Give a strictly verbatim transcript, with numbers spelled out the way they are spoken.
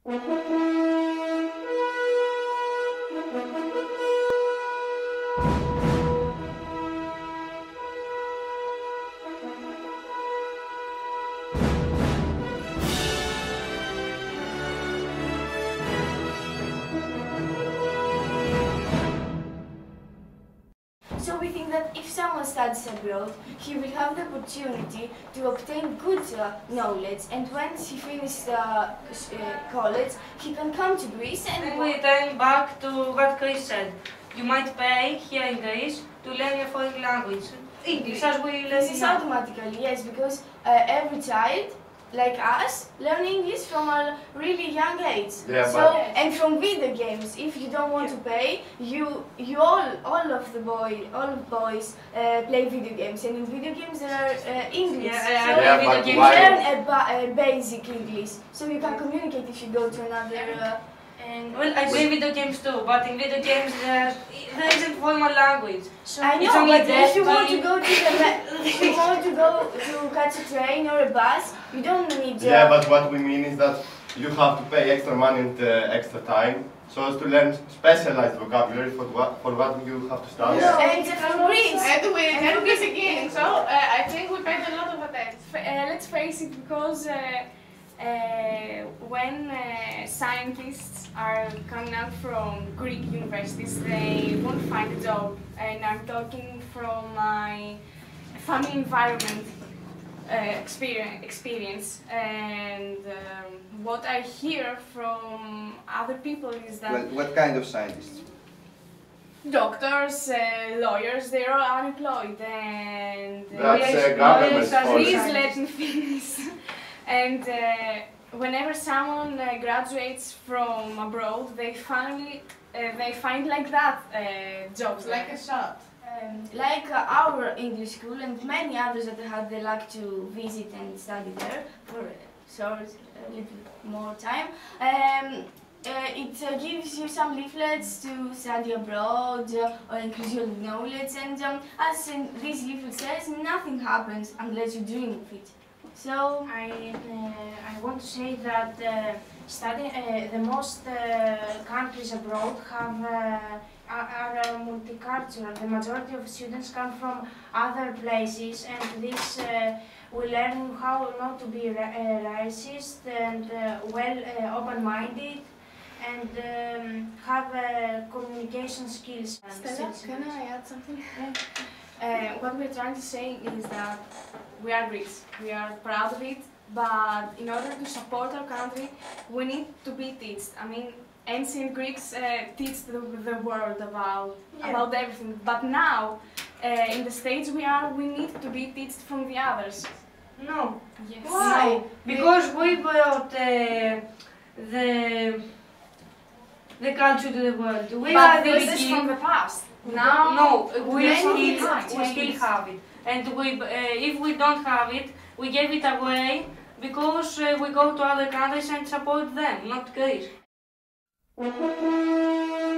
So we think that if someone studies abroad, he will have the opportunity to obtain good uh, knowledge, and once he finishes uh, uh, college, he can come to Greece and... And we turn back to what Chris said. You might pay here in Greece to learn a foreign language. English, as we learn This is now. automatically, yes, because uh, every child, like us, learn English from a really young age. Yeah, so but and from video games, if you don't want to pay, you you all all of the boy all of boys uh, play video games, and in video games there are uh, English. Yeah, so I Yeah, play but video you why- games. learn a, ba a basic English, so you can communicate if you go to another. Uh, And well, I play video games too, but in video games there, there isn't formal language. So I it's know, only but if you that want to we- go to the ma- if you want to go to catch a train or a bus, you don't need. Uh, yeah, but what we mean is that you have to pay extra money and uh, extra time so as to learn specialized vocabulary for what for what you have to study. No, and from Greece. And we and Greece again, so uh, I think we paid a lot of attention. Uh, let's face it, because uh, uh, when uh, scientists are coming out from Greek universities, they won't find a job. And I'm talking from my family environment uh, experience, experience. And um, what I hear from other people is that Well, what kind of scientists? doctors, uh, lawyers, they're all unemployed, and uh, That's uh, Lawyers- government's lawyers are policy. please let me finish. And uh, whenever someone uh, graduates from abroad, they finally uh, they find like that uh, jobs. Like a shot. Um, like uh, our English school and many others that had the luck to visit and study there for a short, a little more time. Um, uh, it uh, gives you some leaflets to study abroad uh, or increase your knowledge, and um, as in this leaflet says, nothing happens unless you dream of it. So I, uh, I want to say that uh, study, uh, the most uh, countries abroad have uh, are, are uh, multicultural. The majority of students come from other places, and this uh, we learn how not to be ra uh, racist and uh, well uh, open-minded, and um, have uh, communication skills. Stella, can I add something? Uh, what we're trying to say is that we are Greeks, we are proud of it, but in order to support our country, we need to be taught. I mean, ancient Greeks uh, teach the, the world about Yeah. about everything, but now, uh, in the stage we are, we need to be taught from the others. No. Yes. Why? Because we brought uh, the the culture to the world. We But are the this is beginning. from the past. Now, No, we many still, things we still have it. And we, uh, if we don't have it, we gave it away because uh, we go to other countries and support them, not Greece.